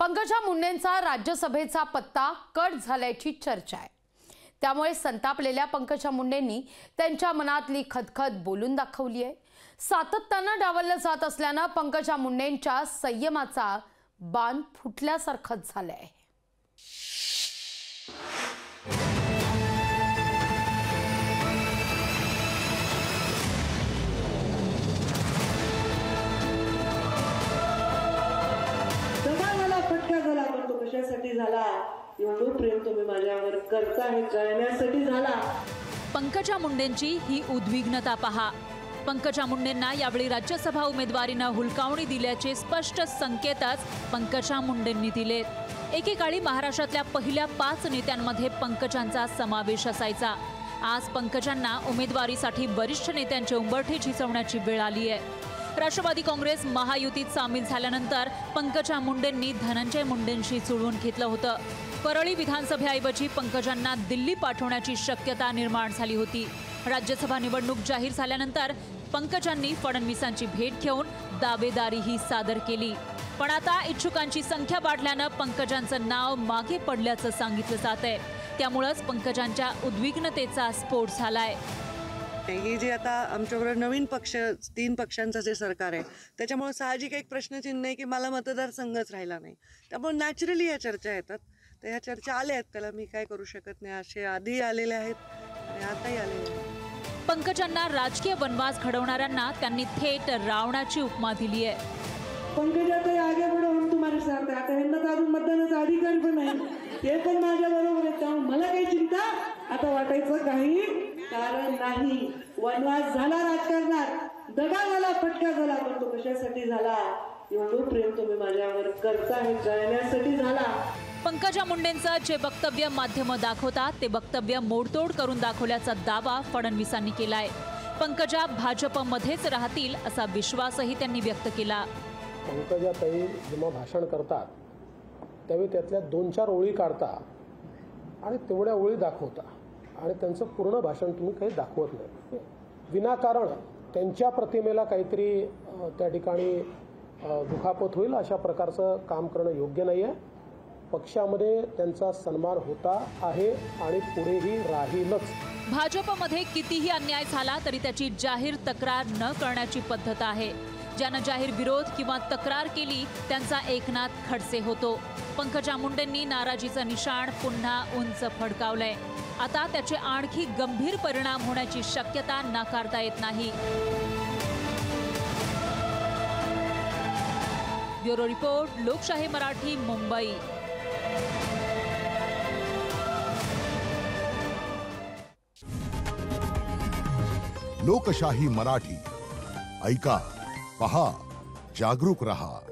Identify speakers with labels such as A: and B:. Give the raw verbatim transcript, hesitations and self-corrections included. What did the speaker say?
A: पंकजा मुंडेंचा राज्यसभेचा पत्ता कट झाल्याची चर्चा आहे। त्यामुळे संतापलेल्या पंकजा मुंडेंनी त्यांच्या मनातली खदखद बोलून दाखवली आहे। सातत्याने डावललं जात असल्याने पंकजा मुंडेंच्या संयमाचा बाण फुटल्यासारखंच झालं आहे।
B: झाला पण तो कशासाठी झाला, एवढं प्रेम तुम्ही माझ्यावर करता हे कळण्यासाठी झाला।
C: पंकजा मुंडेंची ही उद्विग्नता पहा। पंकजा मुंडेंना यावेळी राज्यसभा उमेदवारीने हुलकावणी दिल्याचे स्पष्ट संकेतच पंकजा मुंडेंनी दिलेत। एकेकाळी महाराष्ट्रातल्या पहिल्या पाच नेत्यांमध्ये पंकजांचा समावेश असायचा। आज पंकजांना उमेदवारीसाठी वरिष्ठ नेत्यांचे उंबरठे झिजवण्याची वेळ आली आहे। राष्ट्रवादी काँग्रेस महायुतीत सामील झाल्यानंतर पंकजा मुंडेंनी धनंजय मुंडेंशी जुळवून घेतलं होतं। परळी विधानसभेऐवजी पंकजांना दिल्ली पाठवण्याची शक्यता निर्माण झाली होती। राज्यसभा निवडणूक जाहीर झाल्यानंतर पंकजांनी फडणवीसांची भेट घेऊन दावेदारीही सादर केली। पण आता इच्छुकांची संख्या वाढल्यानं पंकजांचं नाव मागे पडल्याचं सांगितलं जातंय। त्यामुळेच पंकजांच्या उद्विग्नतेचा स्फोट झालाय।
B: हे जे आता आमच्याबरोबर नवीन पक्ष तीन पक्षांचं जे सरकार आहे त्याच्यामुळे साहजिक एक प्रश्नचिन्ह आहे की मला मतदारसंघच राहिला नाही। त्यामुळे नॅचरली या चर्चा येतात। तर ह्या चर्चा आल्या आहेत, त्याला मी काय करू शकत नाही। असे आधी आलेले आहेत आणि आताही आलेले आहेत।
C: पंकजांना राजकीय वनवास घडवणाऱ्यांना त्यांनी थेट रावणाची उपमा दिली आहे।
B: पंकजाताई आगे बढ़ो, हम तुम्हारे साथ हैं। आता ह्यांना तर अजून मतदानाचा अधिकार पण नाही, ते पण माझ्या बरोबर आहेत। मला काही चिंता आता वाटायचं काही कारण नाही। वनवास झाला राजकारणात, दगा झाला, फटका झाला, पण तो कशासाठी झाला, एवढं प्रेम तुम्ही माझ्यावर करता हे कळण्यासाठी झाला।
C: पंकजा मुंडेंचं जे वक्तव्य माध्यम दाखवतात ते वक्तव्य मोडतोड करून दाखवल्याचा दावा फडणवीसांनी केलाय। पंकजा भाजपमध्येच राहतील असा विश्वासही त्यांनी व्यक्त केला।
D: पंकजाताई जेव्हा भाषण करतात त्यावेळी त्यातल्या दोन चार ओळी काढता आणि तेवढ्या ओळी दाखवता आणि त्यांचं पूर्ण भाषण तुम्ही काही दाखवत नाही। विनाकारण त्यांच्या प्रतिमेला काहीतरी त्या ठिकाणी दुखापत होईल अशा प्रकारचं काम करणं योग्य नाही आहे। पक्षामध्ये त्यांचा सन्मान होता आहे आणि पुढेही राहीलच।
C: भाजपमध्ये कितीही अन्याय झाला तरी त्याची जाहीर तक्रार न करण्याची पद्धत आहे। ज्यानं जाहीर विरोध किंवा तक्रार केली त्यांचा एकनाथ खडसे होतो। पंकजा मुंडेंनी नाराजीचं निशाण पुन्हा उंच फडकावलंय। आता त्याचे आणखी गंभीर परिणाम होण्याची शक्यता नाकारता येत नाही। ब्युरो रिपोर्ट, लोकशाही मराठी, मुंबई।
E: लोकशाही मराठी ऐका, पहा, जागरूक रहा।